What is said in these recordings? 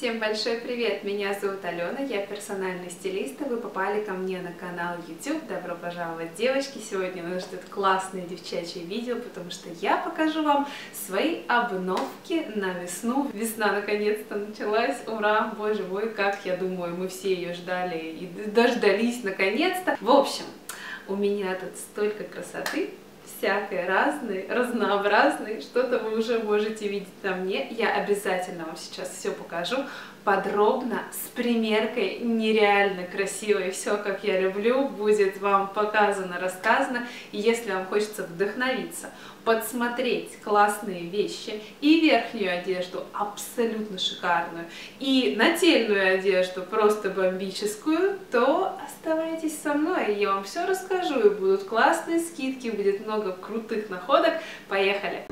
Всем большой привет! Меня зовут Алена, я персональный стилист, и вы попали ко мне на канал YouTube. Добро пожаловать, девочки! Сегодня нас ждет классное девчачье видео, потому что я покажу вам свои обновки на весну. Весна наконец-то началась, ура! Боже мой, как я думаю, мы все ее ждали и дождались наконец-то. В общем, у меня тут столько красоты, всякой разной, разнообразной, что-то вы уже можете видеть на мне. Я обязательно вам сейчас все покажу подробно, с примеркой, нереально красивой. Все, как я люблю, будет вам показано, рассказано. И если вам хочется вдохновиться, подсмотреть классные вещи и верхнюю одежду абсолютно шикарную, и нательную одежду просто бомбическую, то оставайтесь со мной, я вам все расскажу, и будут классные скидки, будет много крутых находок. Поехали!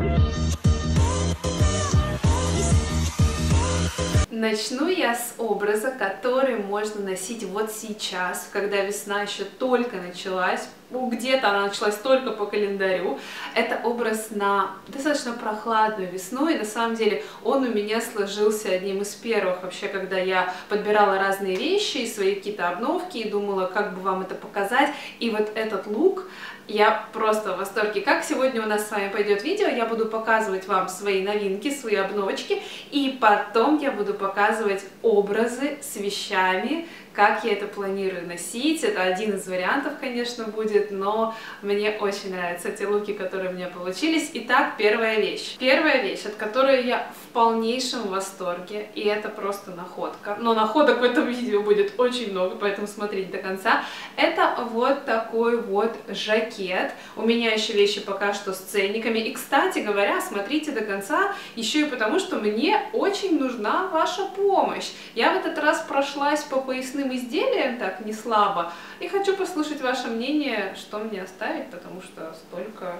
Начну я с образа, который можно носить вот сейчас, когда весна еще только началась. Где-то она началась только по календарю. Это образ на достаточно прохладную весну, и на самом деле он у меня сложился одним из первых вообще, когда я подбирала разные вещи и свои какие-то обновки, и думала, как бы вам это показать. И вот этот лук, я просто в восторге. Как сегодня у нас с вами пойдет видео, я буду показывать вам свои новинки, свои обновочки, и потом я буду показывать образы с вещами, как я это планирую носить. Это один из вариантов, конечно, будет, но мне очень нравятся эти луки, которые у меня получились. Итак, первая вещь. Первая вещь, от которой я в полнейшем восторге, и это просто находка. Но находок в этом видео будет очень много, поэтому смотрите до конца. Это вот такой вот жакет. У меня еще вещи пока что с ценниками. И, кстати говоря, смотрите до конца еще и потому, что мне очень нужна ваша помощь. Я в этот раз прошлась по поясным изделиям так не слабо, и хочу послушать ваше мнение, что мне оставить, потому что столько...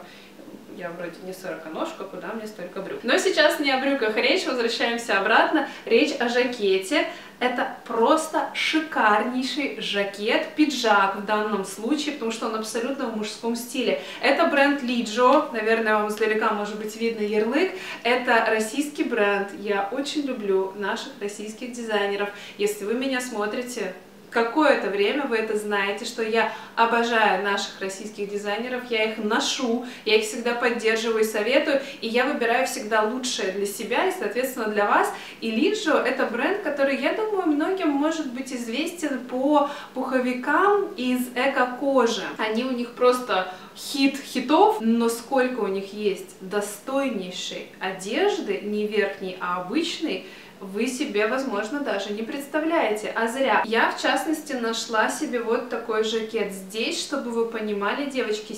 Я вроде не сороконожка, куда мне столько брюк. Но сейчас не о брюках речь, возвращаемся обратно. Речь о жакете. Это просто шикарнейший жакет, пиджак в данном случае, потому что он абсолютно в мужском стиле. Это бренд Lijo, наверное, вам издалека может быть видно ярлык. Это российский бренд. Я очень люблю наших российских дизайнеров. Если вы меня смотрите какое-то время, вы это знаете, что я обожаю наших российских дизайнеров, я их ношу, я их всегда поддерживаю и советую, и я выбираю всегда лучшее для себя и, соответственно, для вас. И Lijo — это бренд, который, я думаю, многим может быть известен по пуховикам из эко-кожи. Они у них просто хит хитов, но сколько у них есть достойнейшей одежды, не верхней, а обычной, вы себе, возможно, даже не представляете, а зря. Я, в частности, нашла себе вот такой жакет здесь, чтобы вы понимали, девочки,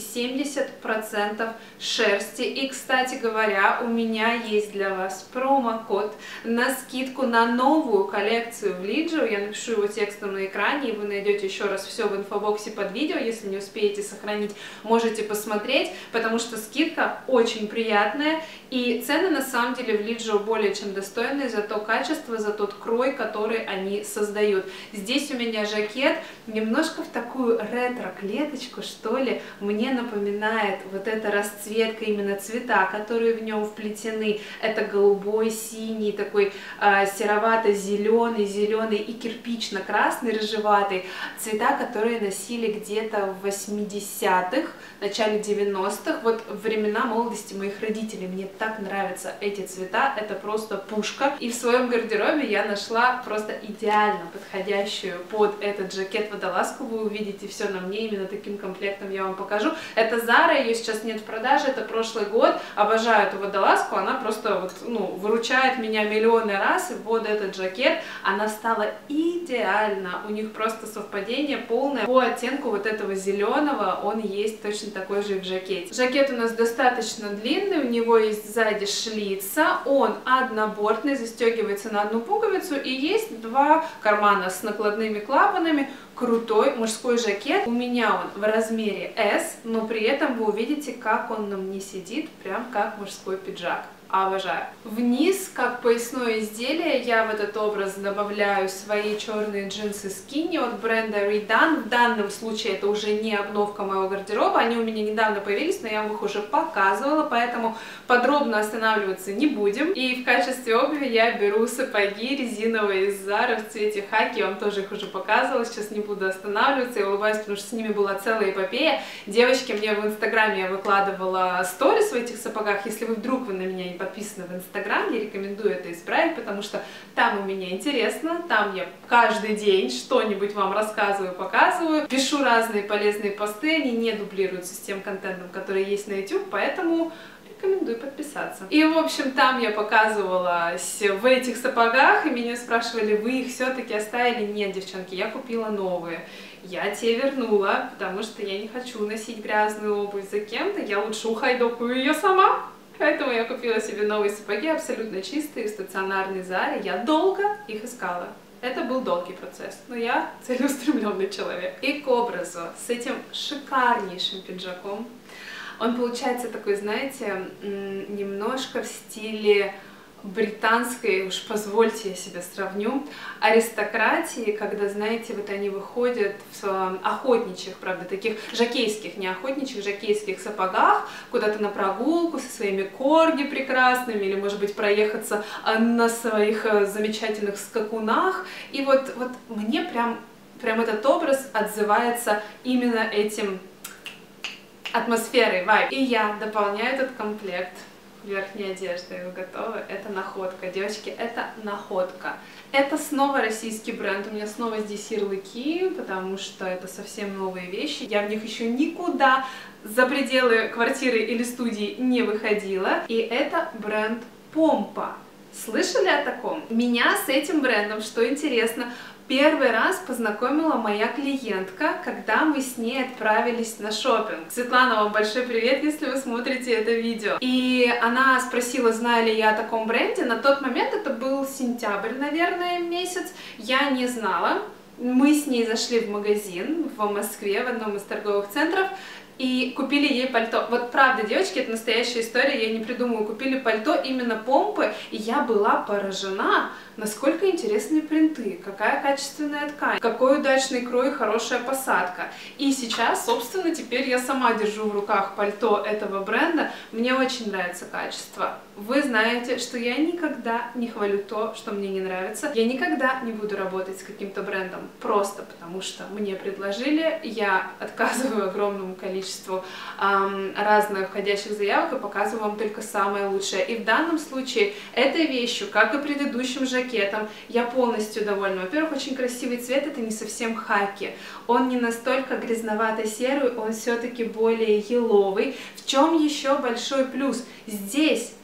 70% шерсти. И, кстати говоря, у меня есть для вас промокод на скидку на новую коллекцию в Lijo. Я напишу его текстом на экране, и вы найдете еще раз все в инфобоксе под видео. Если не успеете сохранить, можете посмотреть, потому что скидка очень приятная, и цены, на самом деле, в Lijo более чем достойные за то качество, за тот крой, который они создают. Здесь у меня жакет немножко в такую ретро-клеточку, что ли, мне напоминает вот эта расцветка, именно цвета, которые в нем вплетены. Это голубой, синий, такой серовато-зеленый, зеленый и кирпично-красный, рыжеватый. Цвета, которые носили где-то в 80-х, начале 90-х, вот времена молодости моих родителей. Мне так нравятся эти цвета, это просто пушка. И в своем гардеробе я нашла просто идеально подходящую под этот жакет водолазку. Вы увидите все на мне, именно таким комплектом я вам покажу. Это Zara, ее сейчас нет в продаже, это прошлый год. Обожаю эту водолазку, она просто вот, выручает меня миллионы раз. И вот этот жакет, она стала идеально. У них просто совпадение полное. По оттенку вот этого зеленого он есть точно такой же и в жакете. Жакет у нас достаточно длинный, у него есть сзади шлица, он однобортный, застегивается на одну пуговицу, и есть два кармана с накладными клапанами. Крутой мужской жакет. У меня он в размере S, но при этом вы увидите, как он на мне сидит, прям как мужской пиджак. обожаю. Вниз, как поясное изделие, я в этот образ добавляю свои черные джинсы Skinny от бренда Redone. В данном случае это уже не обновка моего гардероба, они у меня недавно появились, но я вам их уже показывала, поэтому подробно останавливаться не будем. И в качестве обуви я беру сапоги резиновые из Zara в цвете хаки, я вам тоже их уже показывала, сейчас не буду останавливаться, я улыбаюсь, потому что с ними была целая эпопея. Девочки, мне в инстаграме я выкладывала сторис в этих сапогах, если вдруг вы на меня не подписаны в инстаграм, я рекомендую это исправить, потому что там у меня интересно, там я каждый день что-нибудь вам рассказываю, показываю, пишу разные полезные посты, они не дублируются с тем контентом, который есть на YouTube, поэтому рекомендую подписаться. И, в общем, там я показывалась в этих сапогах, и меня спрашивали, вы их все-таки оставили? Нет, девчонки, я купила новые. Я те вернула, потому что я не хочу носить грязную обувь за кем-то, я лучше ухайдокаю ее сама. Поэтому я купила себе новые сапоги, абсолютно чистые, в стационарной Заре. Я долго их искала. Это был долгий процесс, но я целеустремленный человек. И к образу, с этим шикарнейшим пиджаком, он получается такой, знаете, немножко в стиле британской, уж позвольте я себя сравню, аристократии, когда, знаете, вот они выходят в охотничьих, правда, таких жокейских, не охотничьих, жокейских сапогах, куда-то на прогулку со своими корги прекрасными, или, может быть, проехаться на своих замечательных скакунах. И вот мне прям этот образ отзывается именно этим атмосферой, вайб. И я дополняю этот комплект верхней одежды, вы готовы? Это находка, девочки, это находка. Это снова российский бренд, у меня снова здесь ярлыки, потому что это совсем новые вещи. Я в них еще никуда за пределы квартиры или студии не выходила. И это бренд Помпа. Слышали о таком? Меня с этим брендом, что интересно, первый раз познакомила моя клиентка, когда мы с ней отправились на шопинг. Светлана, вам большой привет, если вы смотрите это видео. И она спросила, знаю ли я о таком бренде. На тот момент это был сентябрь, наверное, месяц. Я не знала. Мы с ней зашли в магазин в Москве, в одном из торговых центров, и купили ей пальто. Вот правда, девочки, это настоящая история, я не придумываю. Купили пальто именно Помпы, и я была поражена, насколько интересные принты, какая качественная ткань, какой удачный крой, хорошая посадка. И сейчас, собственно, теперь я сама держу в руках пальто этого бренда. Мне очень нравится качество. Вы знаете, что я никогда не хвалю то, что мне не нравится. Я никогда не буду работать с каким-то брендом просто потому, что мне предложили. Я отказываю огромному количеству разных входящих заявок и показываю вам только самое лучшее. И в данном случае этой вещью, как и предыдущим жакетом, я полностью довольна. Во-первых, очень красивый цвет, это не совсем хаки. Он не настолько грязновато-серый, он все-таки более еловый. В чем еще большой плюс? Здесь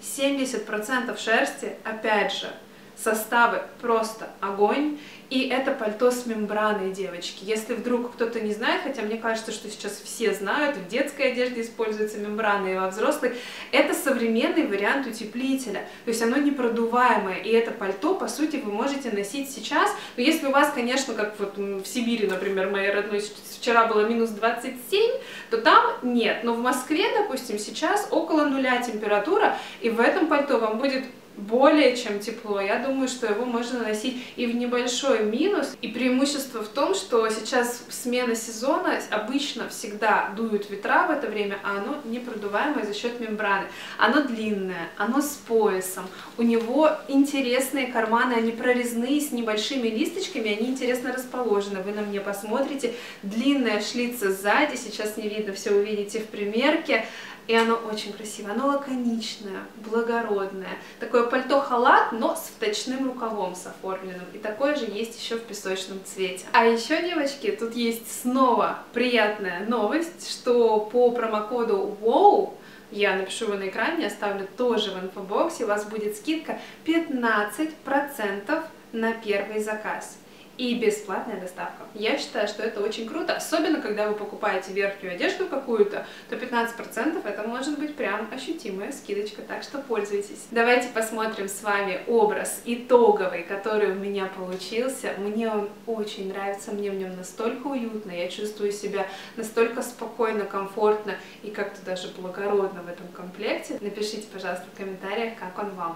70% шерсти, опять же, составы просто огонь. И это пальто с мембраной, девочки. Если вдруг кто-то не знает, хотя мне кажется, что сейчас все знают, в детской одежде используется мембрана и во взрослой, это современный вариант утеплителя. То есть оно непродуваемое. И это пальто, по сути, вы можете носить сейчас. Но если у вас, конечно, как вот в Сибири, например, моей родной, вчера было минус 27, то там нет. Но в Москве, допустим, сейчас около нуля температура, и в этом пальто вам будет более чем тепло. Я думаю, что его можно носить и в небольшой минус. И преимущество в том, что сейчас смена сезона, обычно всегда дуют ветра в это время, а оно непродуваемое за счет мембраны. Оно длинное, оно с поясом, у него интересные карманы, они прорезные, с небольшими листочками, они интересно расположены. Вы на мне посмотрите. Длинная шлица сзади, сейчас не видно, все увидите в примерке. И оно очень красивое, оно лаконичное, благородное. Такое пальто-халат, но с вточным рукавом, с оформленным. И такое же есть еще в песочном цвете. А еще, девочки, тут есть снова приятная новость, что по промокоду WOW, я напишу его на экране, оставлю тоже в инфобоксе, у вас будет скидка 15% на первый заказ. и бесплатная доставка. Я считаю, что это очень круто, особенно когда вы покупаете верхнюю одежду какую-то, то 15% это может быть прям ощутимая скидочка, так что пользуйтесь. Давайте посмотрим с вами образ итоговый, который у меня получился. Мне он очень нравится, мне в нем настолько уютно, я чувствую себя настолько спокойно, комфортно и как-то даже благородно в этом комплекте. Напишите, пожалуйста, в комментариях, как он вам.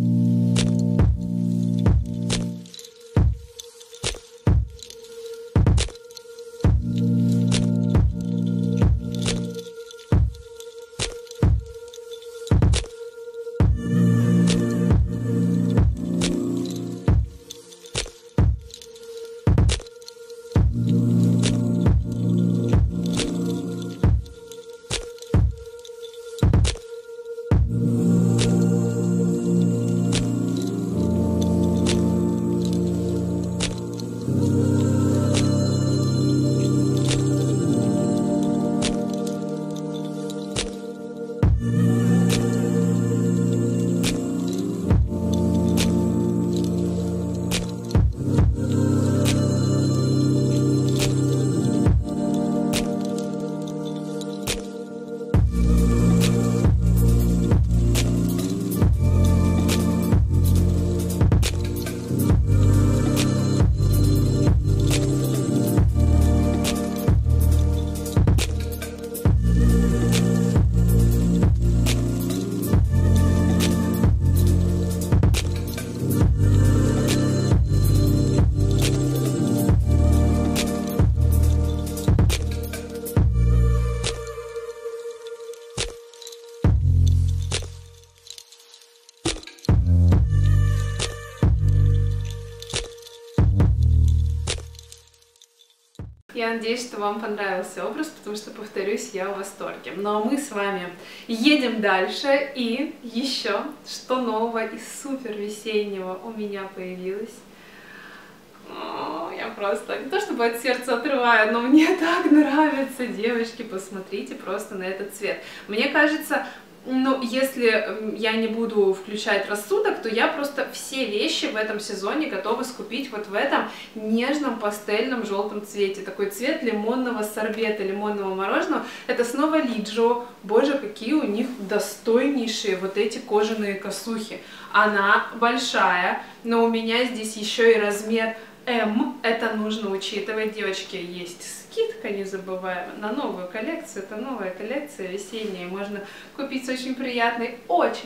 Я надеюсь, что вам понравился образ, потому что, повторюсь, я в восторге. Ну а мы с вами едем дальше. И еще, что нового и супер весеннего у меня появилось. Я просто не то чтобы от сердца отрываю, но мне так нравится, девочки, посмотрите просто на этот цвет. Мне кажется, ну, если я не буду включать рассудок, то я просто все вещи в этом сезоне готова скупить вот в этом нежном пастельном желтом цвете. Такой цвет лимонного сорбета, лимонного мороженого. Это снова Лиджио. Боже, какие у них достойнейшие вот эти кожаные косухи. Она большая, но у меня здесь еще и размер М. Это нужно учитывать, девочки. Есть скидка незабываемая на новую коллекцию. Это новая коллекция весенняя. Можно купить с очень приятной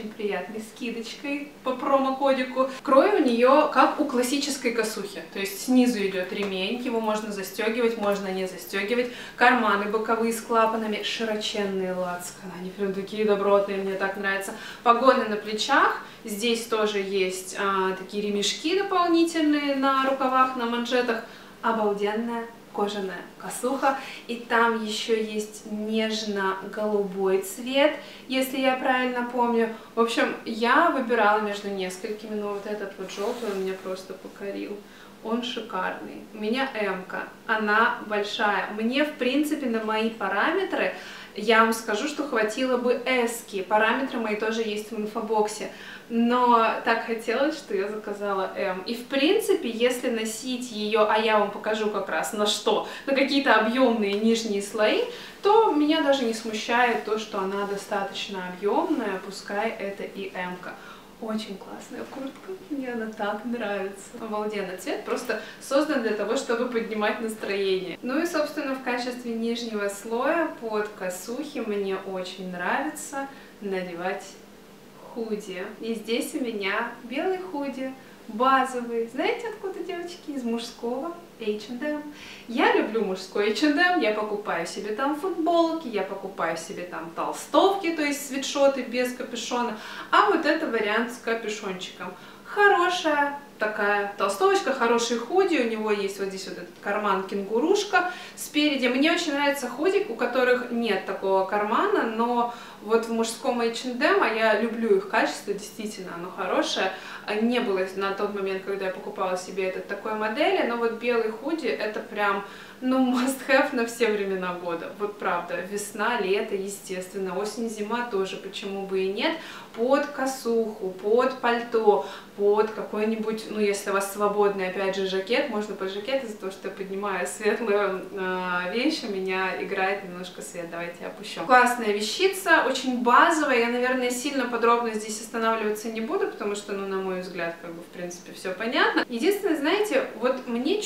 скидочкой по промокодику. Крой у нее как у классической косухи. То есть снизу идет ремень, его можно застегивать, можно не застегивать. Карманы боковые с клапанами, широченные лацканы. Они прям такие добротные, мне так нравится. Погоны на плечах. Здесь тоже есть такие ремешки дополнительные на рукавах, на манжетах. Обалденная кожаная косуха, и там еще есть нежно-голубой цвет, если я правильно помню. В общем, я выбирала между несколькими, но вот этот вот желтый он меня просто покорил. Он шикарный. У меня М-ка, она большая. Мне, в принципе, на мои параметры, я вам скажу, что хватило бы S-ки. Параметры мои тоже есть в инфобоксе. Но так хотелось, что я заказала М. И в принципе, если носить ее, а я вам покажу как раз на что, на какие-то объемные нижние слои, то меня даже не смущает то, что она достаточно объемная, пускай это и М-ка. Очень классная куртка, мне она так нравится. Обалденный цвет, просто создан для того, чтобы поднимать настроение. Ну и, собственно, в качестве нижнего слоя под косухи мне очень нравится надевать худи. И здесь у меня белый худи, базовый. Знаете, откуда, девочки? Из мужского H&M. Я люблю мужской H&M, я покупаю себе там футболки, я покупаю себе там толстовки, то есть свитшоты без капюшона. А вот это вариант с капюшончиком. Хорошая такая толстовочка, хороший худи, у него есть вот здесь вот этот карман кенгурушка спереди. Мне очень нравится худи, у которых нет такого кармана, но вот в мужском H&M, а я люблю их качество, действительно, оно хорошее, Не было на тот момент, когда я покупала себе этот такой модели, но вот белый худи это прям, ну, must have на все времена года. Вот правда, весна, лето, естественно, осень, зима тоже, почему бы и нет. Под косуху, под пальто, под какой-нибудь, ну, если у вас свободный, опять же, жакет, можно под жакет, из-за того, что я поднимаю светлую вещь, у меня играет немножко свет, давайте я опущу. Классная вещица, очень базовая, я, наверное, сильно подробно здесь останавливаться не буду, потому что, ну, на мой взгляд, как бы, в принципе, все понятно. Единственное, знаете, вот мне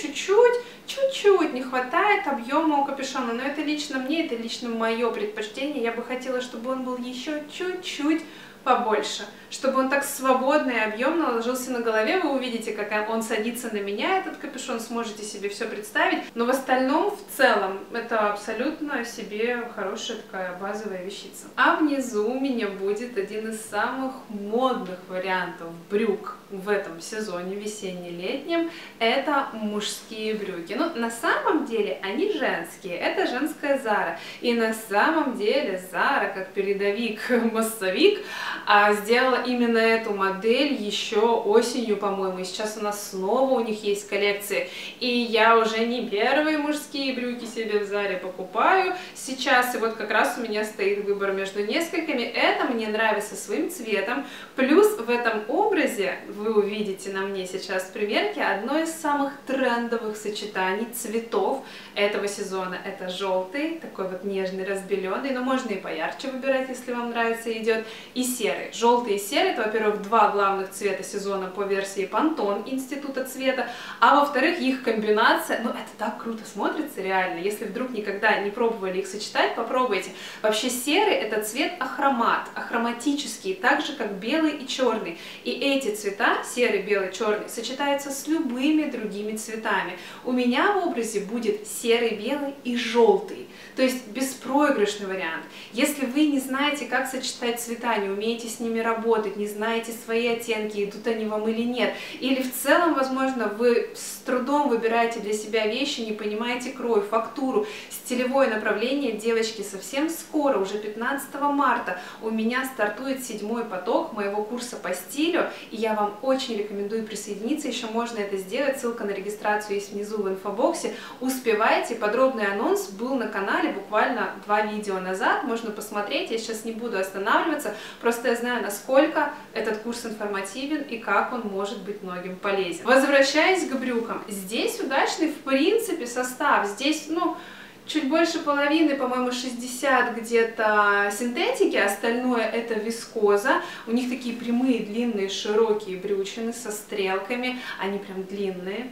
чуть-чуть не хватает объема у капюшона, но это лично мне, это лично мое предпочтение, я бы хотела, чтобы он был еще чуть-чуть побольше, чтобы он так свободно и объемно ложился на голове. Вы увидите, как он садится на меня, этот капюшон, сможете себе все представить, но в остальном, в целом, это абсолютно себе хорошая такая базовая вещица. А внизу у меня будет один из самых модных вариантов брюк в этом сезоне весенне-летнем, это мужские брюки. Ну, на самом деле они женские, это женская Zara, и на самом деле Zara, как передовик-массовик, сделала именно эту модель еще осенью, по-моему, и сейчас у нас снова у них есть коллекции, и я уже не первые мужские брюки себе в Заре покупаю сейчас, и вот как раз у меня стоит выбор между несколькими. Это мне нравится своим цветом, плюс в этом образе вы увидите на мне сейчас в примерке одно из самых трендовых сочетаний цветов этого сезона. Это желтый, такой вот нежный, разбеленный, но можно и поярче выбирать, если вам нравится, идет, и серый. Желтый и серый, это, во-первых, два главных цвета сезона по версии Pantone Института цвета, а во-вторых, их комбинация, ну, это так круто смотрится, реально. Если вдруг никогда не пробовали их сочетать, попробуйте. Вообще серый это цвет ахромат, ахроматический, так же, как белый и черный. И эти цвета, серый, белый, черный, сочетаются с любыми другими цветами. У меня в образе будет серый, белый и желтый. То есть беспроигрышный вариант. Если вы не знаете, как сочетать цвета, не умеете с ними работать, не знаете свои оттенки, идут они вам или нет, или в целом, возможно, вы с трудом выбираете для себя вещи, не понимаете крой, фактуру, стилевое направление, девочки, совсем скоро, уже 15 марта, у меня стартует 7-й поток моего курса по стилю, и я вам очень рекомендую присоединиться, еще можно это сделать, ссылка на регистрацию есть внизу в инфобоксе, успевайте, подробный анонс был на канале буквально 2 видео назад, можно посмотреть, я сейчас не буду останавливаться, просто я знаю, насколько этот курс информативен и как он может быть многим полезен. Возвращаясь к брюкам, здесь удачный в принципе состав, здесь, ну, чуть больше половины, по-моему, 60 где-то синтетики, остальное это вискоза. У них такие прямые, длинные, широкие брючины со стрелками. Они прям длинные,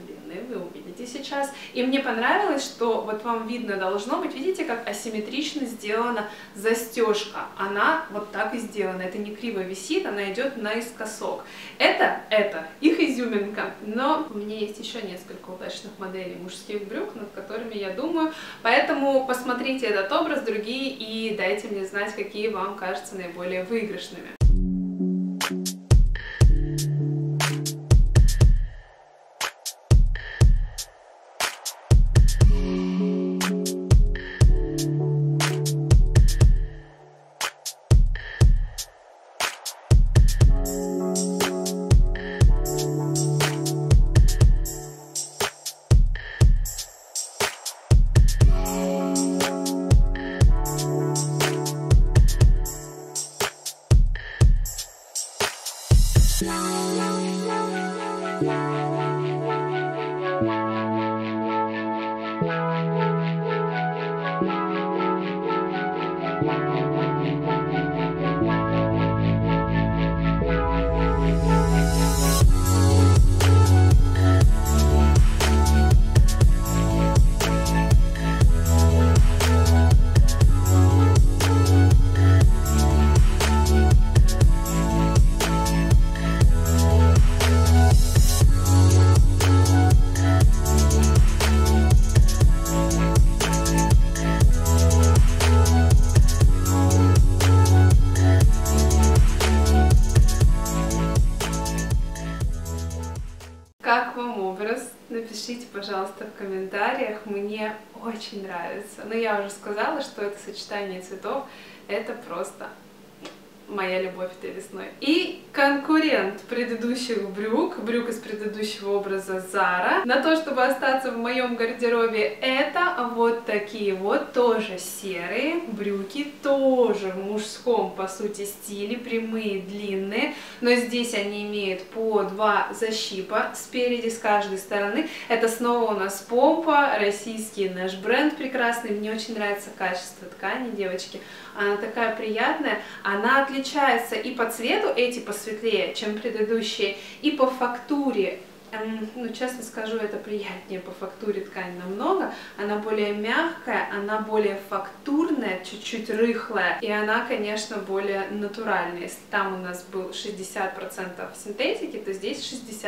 вы увидите сейчас. И мне понравилось, что вот вам видно должно быть, видите, как асимметрично сделана застежка. Она вот так и сделана. Это не криво висит, она идет наискосок. Это их изюминка. Но у меня есть еще несколько удачных моделей мужских брюк, над которыми я думаю. Поэтому посмотрите этот образ, другие, и дайте мне знать, какие вам кажутся наиболее выигрышными. Как вам образ? Напишите, пожалуйста, в комментариях. Мне очень нравится. Но я уже сказала, что это сочетание цветов, это просто моя любовь этой весной. И конкурент предыдущих брюк из предыдущего образа Zara, на то, чтобы остаться в моем гардеробе, это вот такие вот тоже серые брюки, тоже в мужском, по сути, стиле, прямые, длинные, но здесь они имеют по 2 защипа спереди, с каждой стороны. Это снова у нас помпа, российский наш бренд прекрасный, мне очень нравится качество ткани, девочки. Она такая приятная, она отличается и по цвету, эти посветлее, чем предыдущие, и по фактуре. Ну, честно скажу, это приятнее по фактуре ткань намного. Она более мягкая, она более фактурная, чуть-чуть рыхлая. И она, конечно, более натуральная. Если там у нас был 60% синтетики, то здесь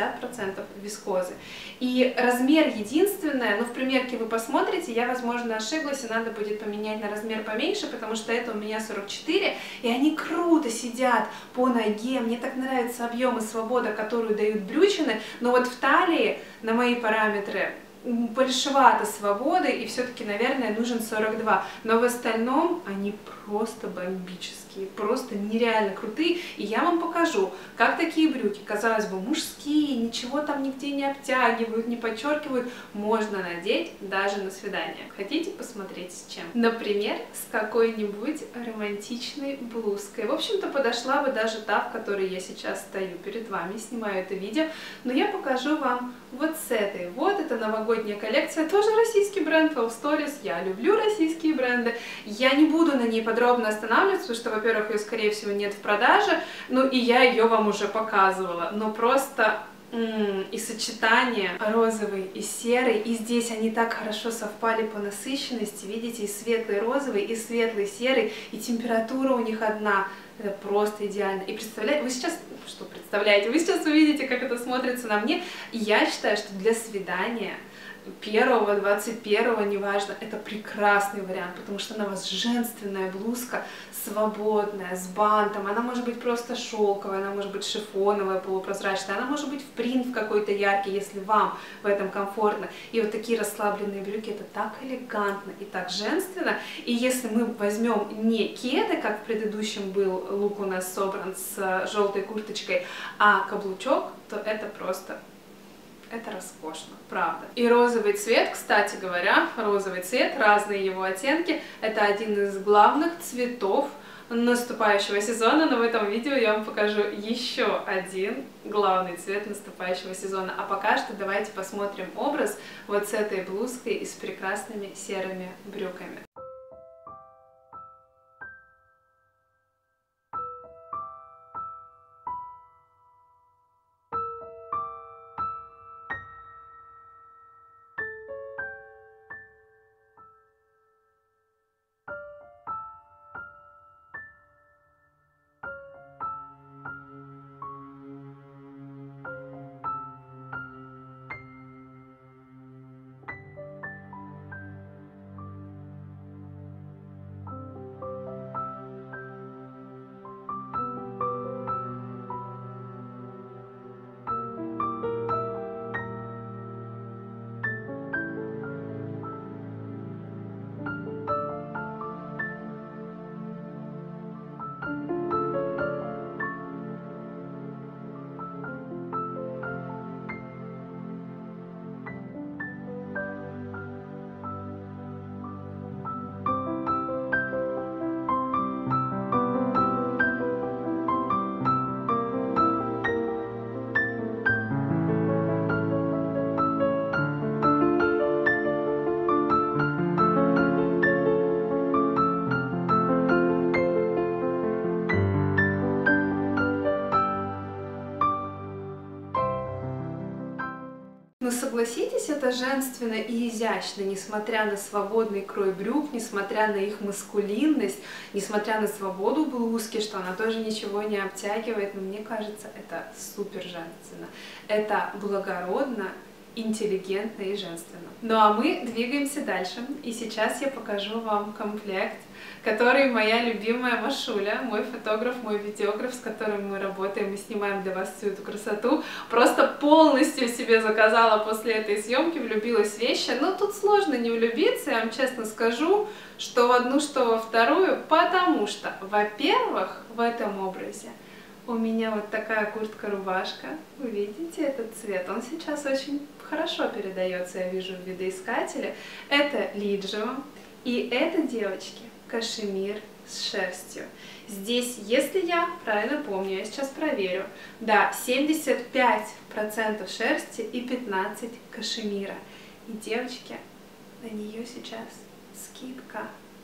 60% вискозы. И размер единственное, ну, в примерке вы посмотрите, я, возможно, ошиблась, и надо будет поменять на размер поменьше, потому что это у меня 44, и они круто сидят по ноге. Мне так нравится объем и свобода, которую дают брючины, но вот в талии на мои параметры большевато свободы, и все-таки, наверное, нужен 42. Но в остальном они просто бомбические, просто нереально крутые. И я вам покажу, как такие брюки, казалось бы, мужские, ничего там нигде не обтягивают, не подчеркивают, можно надеть даже на свидание. Хотите посмотреть с чем? Например, с какой-нибудь романтичной блузкой. В общем-то, подошла бы даже та, в которой я сейчас стою перед вами, снимаю это видео, но я покажу вам вот с этой. Вот это новогодняя коллекция, тоже российский бренд Love Stories. Я люблю российские бренды. Я не буду на ней подробно останавливаться, потому что, во-первых, ее, скорее всего, нет в продаже, ну и я ее вам уже показывала, но просто и сочетание розовый и серый, и здесь они так хорошо совпали по насыщенности, видите, и светлый розовый, и светлый серый, и температура у них одна. Это просто идеально. И представляете, вы сейчас, что представляете, вы сейчас увидите, как это смотрится на мне. И я считаю, что для свидания 1-го, 21-го, неважно, это прекрасный вариант, потому что она у вас женственная блузка, свободная, с бантом, она может быть просто шелковая, она может быть шифоновая, полупрозрачная, она может быть в принт какой-то яркий, если вам в этом комфортно. И вот такие расслабленные брюки, это так элегантно и так женственно. И если мы возьмем не кеды, как в предыдущем был лук у нас собран с желтой курточкой, а каблучок, то это просто... Это роскошно, правда. И розовый цвет, кстати говоря, розовый цвет, разные его оттенки, это один из главных цветов наступающего сезона, но в этом видео я вам покажу еще один главный цвет наступающего сезона. А пока что давайте посмотрим образ вот с этой блузкой и с прекрасными серыми брюками. Но согласитесь, это женственно и изящно, несмотря на свободный крой брюк, несмотря на их маскулинность, несмотря на свободу блузки, что она тоже ничего не обтягивает, но мне кажется, это супер женственно. Это благородно интеллигентно и женственно. Ну а мы двигаемся дальше, и сейчас я покажу вам комплект, который моя любимая Машуля, мой фотограф, мой видеограф, с которым мы работаем и снимаем для вас всю эту красоту, просто полностью себе заказала после этой съемки, влюбилась в вещи. Но тут сложно не влюбиться, я вам честно скажу, что в одну, что во вторую, потому что, во-первых, в этом образе у меня вот такая куртка-рубашка, вы видите этот цвет, он сейчас очень хорошо передается, я вижу в видоискателе. Это лиджио, и это, девочки, кашемир с шерстью. Здесь, если я правильно помню, я сейчас проверю, да, 75% шерсти и 15% кашемира. И, девочки, на нее сейчас скидка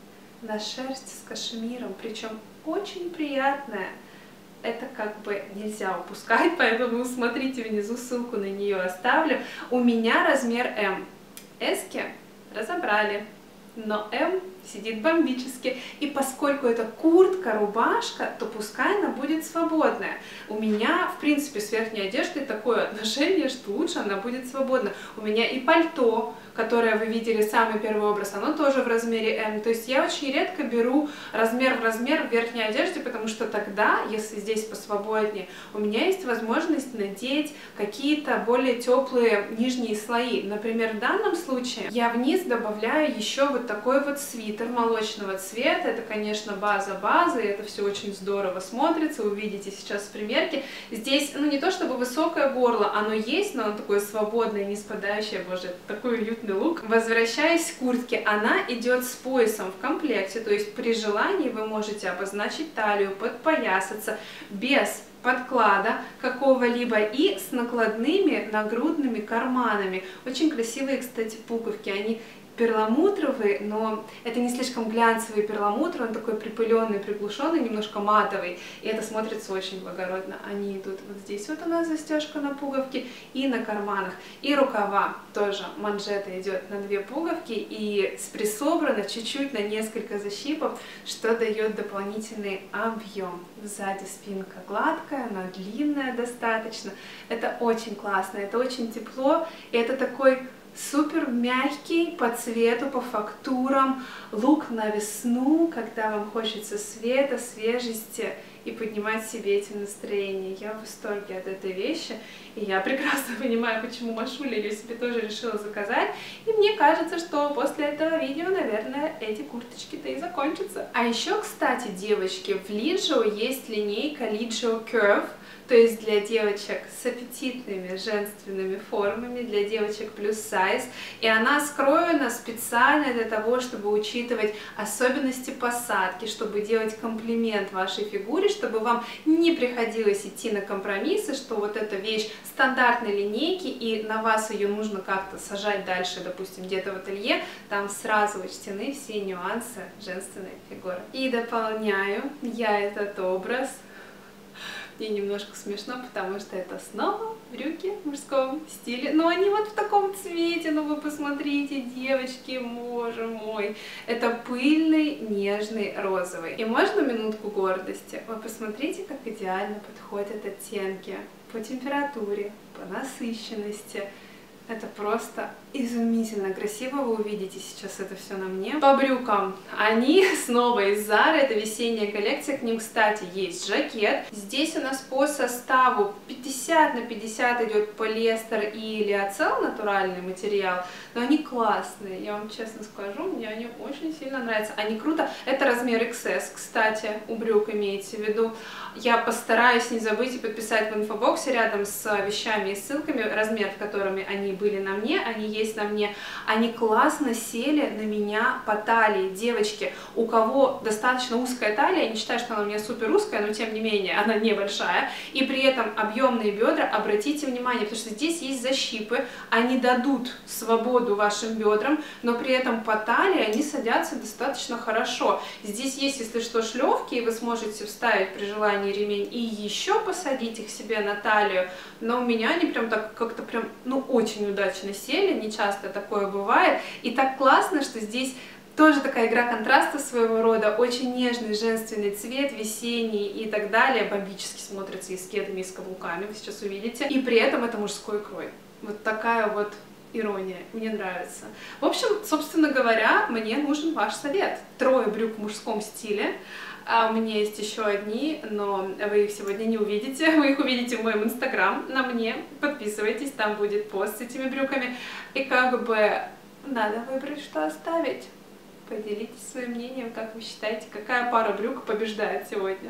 на шерсть с кашемиром, причем очень приятная. Это как бы нельзя упускать, поэтому смотрите внизу, ссылку на нее оставлю. У меня размер М. Эски разобрали, но М сидит бомбически. И поскольку это куртка, рубашка, то пускай она будет свободная. У меня, в принципе, с верхней одеждой такое отношение, что лучше она будет свободна. У меня и пальто, которое вы видели, самый первый образ, оно тоже в размере М. То есть я очень редко беру размер в размер в верхней одежде, потому что тогда, если здесь посвободнее, у меня есть возможность надеть какие-то более теплые нижние слои. Например, в данном случае я вниз добавляю еще вот такой вот свитер молочного цвета. Это, конечно, база, и это все очень здорово смотрится. Увидите сейчас в примерке. Здесь, ну, не то чтобы высокое горло, оно есть, но оно такое свободное, не спадающее. Боже, такой уютный лук. Возвращаясь к куртке, она идет с поясом в комплекте, то есть при желании вы можете обозначить талию, подпоясаться без подклада какого-либо и с накладными нагрудными карманами. Очень красивые, кстати, пуговки. Они перламутровый, но это не слишком глянцевый перламутр, он такой припыленный, приглушенный, немножко матовый, и это смотрится очень благородно. Они идут вот здесь, вот у нас застежка на пуговке и на карманах, и рукава тоже, манжета идет на 2 пуговки и спрессобрана чуть-чуть на несколько защипов, что дает дополнительный объем. Сзади спинка гладкая, она длинная достаточно, это очень классно, это очень тепло, и это такой супер мягкий по цвету, по фактурам, лук на весну, когда вам хочется света, свежести и поднимать себе эти настроения. Я в восторге от этой вещи, и я прекрасно понимаю, почему Машуля ее себе тоже решила заказать. И мне кажется, что после этого видео, наверное, эти курточки-то и закончатся. А еще, кстати, девочки, в Лиджио есть линейка Лиджио Curve, то есть для девочек с аппетитными женственными формами, для девочек плюс сайз, и она скроена специально для того, чтобы учитывать особенности посадки, чтобы делать комплимент вашей фигуре, чтобы вам не приходилось идти на компромиссы, что вот эта вещь стандартной линейки, и на вас ее нужно как-то сажать дальше, допустим, где-то в ателье, там сразу учтены все нюансы женственной фигуры. И дополняю я этот образ. И немножко смешно, потому что это снова брюки в мужском стиле. Но они вот в таком цвете, ну вы посмотрите, девочки, боже мой. Это пыльный, нежный розовый. И можно минутку гордости? Вы посмотрите, как идеально подходят оттенки по температуре, по насыщенности. Это просто изумительно красиво, вы увидите сейчас это все на мне. По брюкам, они снова из Zara, это весенняя коллекция, к ним, кстати, есть жакет. Здесь у нас по составу 50 на 50 идет полиэстер и лиоцел, натуральный материал, но они классные, я вам честно скажу, мне они очень сильно нравятся, они круто. Это размер XS, кстати, у брюк имеется в виду. Я постараюсь не забыть и подписать в инфобоксе рядом с вещами и ссылками, размер, в которыми они были на мне, они есть на мне. Они классно сели на меня по талии. Девочки, у кого достаточно узкая талия, я не считаю, что она у меня супер узкая, но тем не менее она небольшая, и при этом объемные бедра, обратите внимание, потому что здесь есть защипы, они дадут свободу вашим бедрам, но при этом по талии они садятся достаточно хорошо. Здесь есть, если что, шлевки, и вы сможете вставить при желании ремень и еще посадить их себе на талию, но у меня они прям так как-то прям, ну, очень удачно сели, не часто такое бывает, и так классно, что здесь тоже такая игра контраста своего рода, очень нежный женственный цвет, весенний и так далее, бомбически смотрится и с кедами, и с каблуками, вы сейчас увидите, и при этом это мужской крой. Вот такая вот ирония, мне нравится. В общем, собственно говоря, мне нужен ваш совет. 3 брюк в мужском стиле. А у меня есть еще одни, но вы их сегодня не увидите. Вы их увидите в моем инстаграм на мне. Подписывайтесь, там будет пост с этими брюками. И как бы надо выбрать, что оставить. Поделитесь своим мнением, как вы считаете, какая пара брюк побеждает сегодня.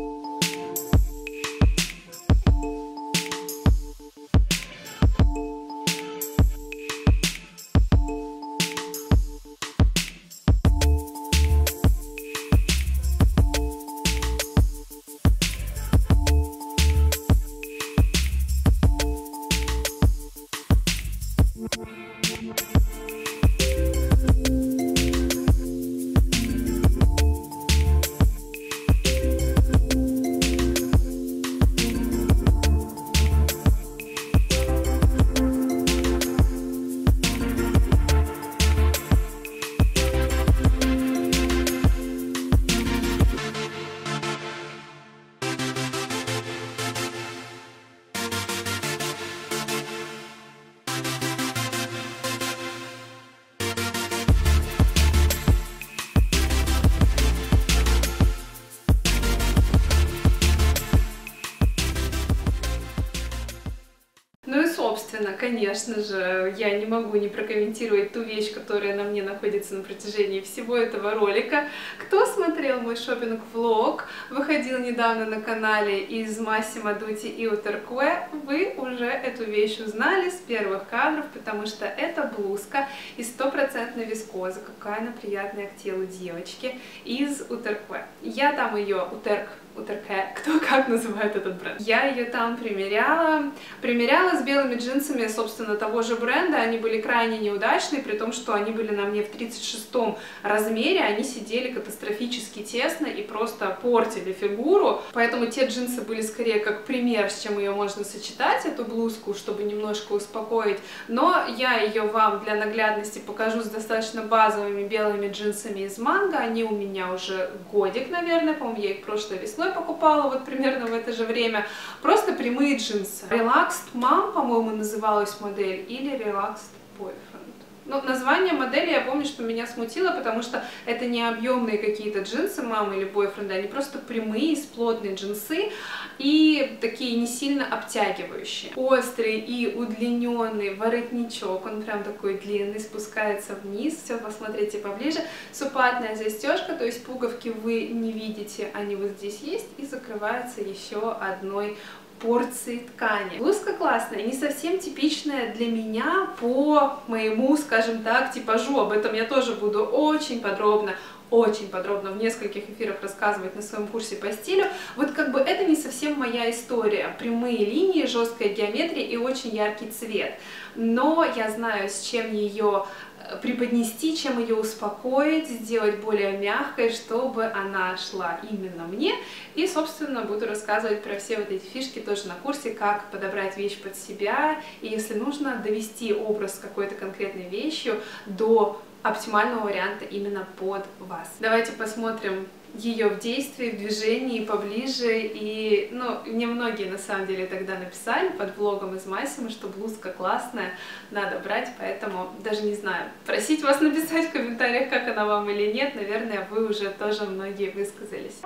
Ну и, собственно, конечно же, я не могу не прокомментировать ту вещь, которая на мне находится на протяжении всего этого ролика. Кто смотрел мой шопинг-влог, выходил недавно на канале из Massimo Dutti и Uterque, вы уже эту вещь узнали с первых кадров, потому что это блузка из 100% вискозы, какая она приятная к телу девочки, из Uterque. Я там ее, Uterque, кто как называет этот бренд. Я ее там примеряла с белыми джинсами, собственно, того же бренда. Они были крайне неудачные, при том, что они были на мне в 36 размере, они сидели катастрофически тесно и просто портили фигуру, поэтому те джинсы были скорее как пример, с чем ее можно сочетать, эту блузку, чтобы немножко успокоить, но я ее вам для наглядности покажу с достаточно базовыми белыми джинсами из Mango. Они у меня уже годик, наверное, по-моему, я их прошлой весной покупала, вот примерно в это же время. Просто прямые джинсы. Relaxed Mom, по-моему, называлась модель, или Relaxed Boyfriend. Ну, название модели, я помню, что меня смутило, потому что это не объемные какие-то джинсы мамы или бойфренда, они просто прямые, плотные джинсы и такие не сильно обтягивающие. Острый и удлиненный воротничок, он прям такой длинный, спускается вниз, все, посмотрите поближе. Суппатная застежка, то есть пуговки вы не видите, они вот здесь есть, и закрывается еще одной порции ткани. Блузка классная, не совсем типичная для меня по моему, скажем так, типажу. Об этом я тоже буду очень подробно в нескольких эфирах рассказывать на своем курсе по стилю. Вот как бы это не совсем моя история. Прямые линии, жесткая геометрия и очень яркий цвет. Но я знаю, с чем ее преподнести, чем ее успокоить, сделать более мягкой, чтобы она шла именно мне. И, собственно, буду рассказывать про все вот эти фишки тоже на курсе, как подобрать вещь под себя, и если нужно, довести образ какой-то конкретной вещью до оптимального варианта именно под вас. Давайте посмотрим ее в действии, в движении поближе. И, ну, мне многие на самом деле тогда написали под влогом из Massimo, что блузка классная, надо брать, поэтому даже не знаю, просить вас написать в комментариях, как она вам или нет, наверное, вы уже тоже многие высказались.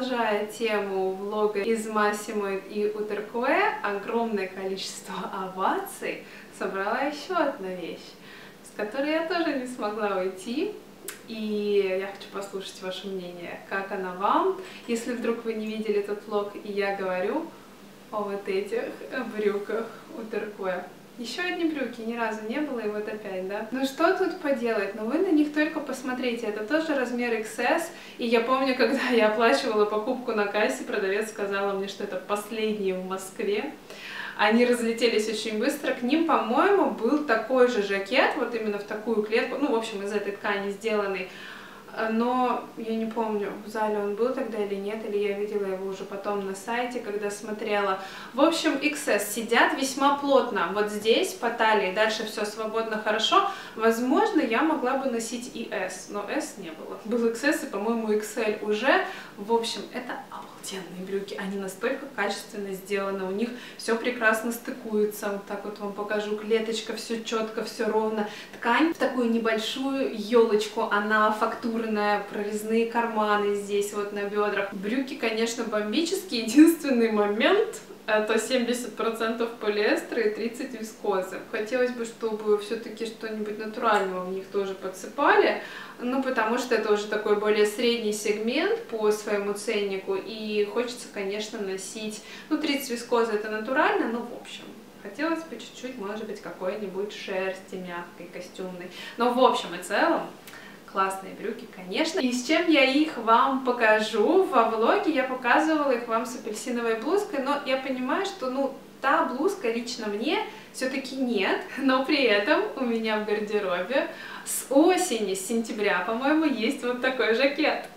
продолжая тему влога из Массимо и Утеркуэ, огромное количество оваций собрала еще одна вещь, с которой я тоже не смогла уйти. И я хочу послушать ваше мнение, как она вам. Если вдруг вы не видели этот влог, и я говорю о вот этих брюках Утеркуэ. Еще одни брюки, ни разу не было, и вот опять, да? Ну что тут поделать? Но вы на них только посмотрите, это тоже размер XS, и я помню, когда я оплачивала покупку на кассе, продавец сказала мне, что это последние в Москве. Они разлетелись очень быстро, к ним, по-моему, был такой же жакет, вот именно в такую клетку, ну, в общем, из этой ткани сделанный, но я не помню, в зале он был тогда или нет, или я видела его уже потом на сайте, когда смотрела. В общем, XS сидят весьма плотно, вот здесь, по талии, дальше все свободно, хорошо. Возможно, я могла бы носить и S, но S не было. Был XS и, по-моему, XL уже. В общем, это обалденные брюки, они настолько качественно сделаны, у них все прекрасно стыкуется, вот так вот вам покажу, клеточка, все четко, все ровно. Ткань в такую небольшую елочку, она фактурная, прорезные карманы здесь вот на бедрах. Брюки, конечно, бомбические, единственный момент — это 70% полиэстера и 30% вискозы. Хотелось бы, чтобы все-таки что-нибудь натурального в них тоже подсыпали, ну, потому что это уже такой более средний сегмент по своему ценнику, и хочется, конечно, носить, ну, 30% вискозы это натурально, но в общем, хотелось бы чуть-чуть, может быть, какой-нибудь шерсти мягкой, костюмной, но в общем и целом, классные брюки, конечно. И с чем я их вам покажу? Во влоге я показывала их вам с апельсиновой блузкой, но я понимаю, что, ну, та блузка лично мне все-таки нет, но при этом у меня в гардеробе с осени, с сентября, по-моему, есть вот такой жакет.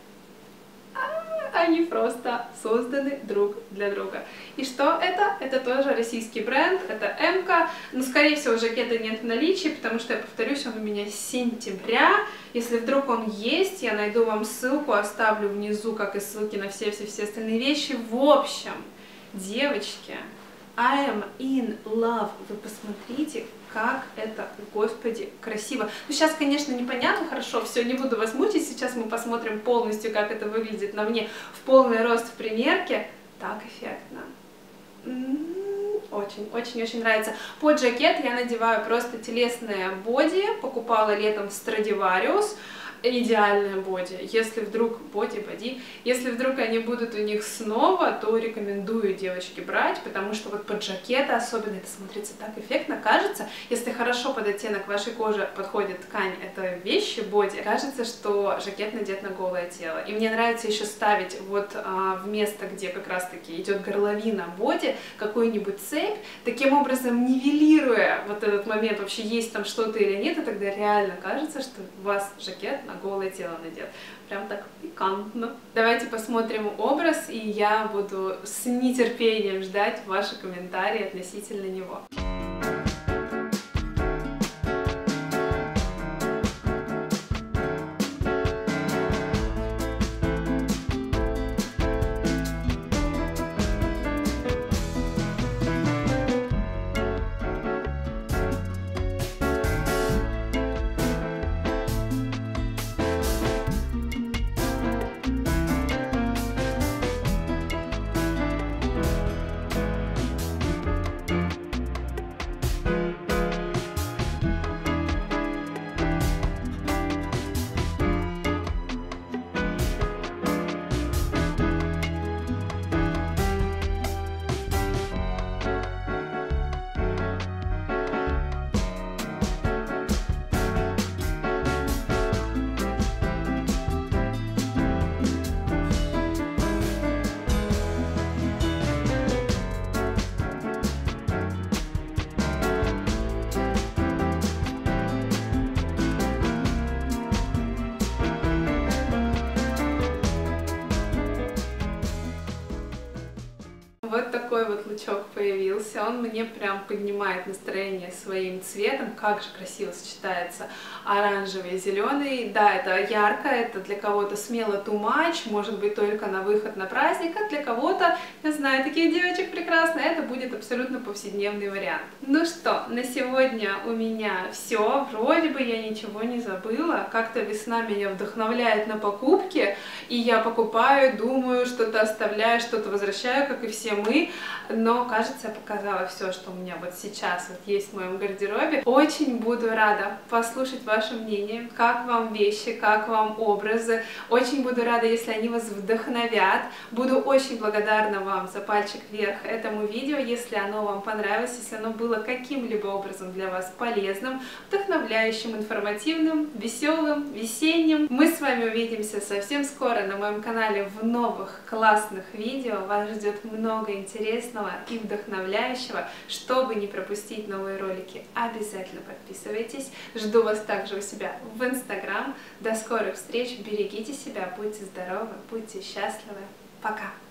Они просто созданы друг для друга. И что это? Это тоже российский бренд, это М-ка, но, скорее всего, жакета нет в наличии, потому что, я повторюсь, он у меня с сентября. Если вдруг он есть, я найду вам ссылку, оставлю внизу, как и ссылки на все остальные вещи. В общем, девочки, I am in love. Вы посмотрите, как это, господи, красиво. Ну, сейчас, конечно, непонятно, хорошо, все, не буду вас мучить. Сейчас мы посмотрим полностью, как это выглядит на мне в полный рост в примерке. Так эффектно. Очень нравится. Под жакет я надеваю просто телесное боди. Покупала летом в Stradivarius. Идеальное боди. Если вдруг боди, если вдруг они будут у них снова, то рекомендую, девочки, брать, потому что вот под жакеты особенно это смотрится так эффектно, кажется, если хорошо под оттенок вашей кожи подходит ткань, это вещи, боди, кажется, что жакет надет на голое тело. И мне нравится еще ставить вот в место, где как раз таки идет горловина боди, какую-нибудь цепь, таким образом нивелируя вот этот момент, вообще есть там что-то или нет, и тогда реально кажется, что у вас жакет на голое тело надет. Прям так пикантно. Давайте посмотрим образ, и я буду с нетерпением ждать ваши комментарии относительно него. Вот такой вот лучок появился, он мне прям поднимает настроение своим цветом, как же красиво сочетается оранжевый и зеленый. Да, это ярко, это для кого-то смело too much, может быть только на выход на праздник, а для кого-то, я знаю таких девочек прекрасно, это будет абсолютно повседневный вариант. Ну что, на сегодня у меня все, вроде бы я ничего не забыла, как-то весна меня вдохновляет на покупки, и я покупаю, думаю, что-то оставляю, что-то возвращаю, как и все мы, но, кажется, я показала все, что у меня вот сейчас вот есть в моем гардеробе. Очень буду рада послушать ваше мнение, как вам вещи, как вам образы. Очень буду рада, если они вас вдохновят. Буду очень благодарна вам за пальчик вверх этому видео, если оно вам понравилось, если оно было каким-либо образом для вас полезным, вдохновляющим, информативным, веселым, весенним. Мы с вами увидимся совсем скоро на моем канале в новых классных видео. Вас ждет много интересного и вдохновляющего. Чтобы не пропустить новые ролики, обязательно подписывайтесь. Жду вас также у себя в Инстаграм. До скорых встреч, берегите себя, будьте здоровы, будьте счастливы. Пока!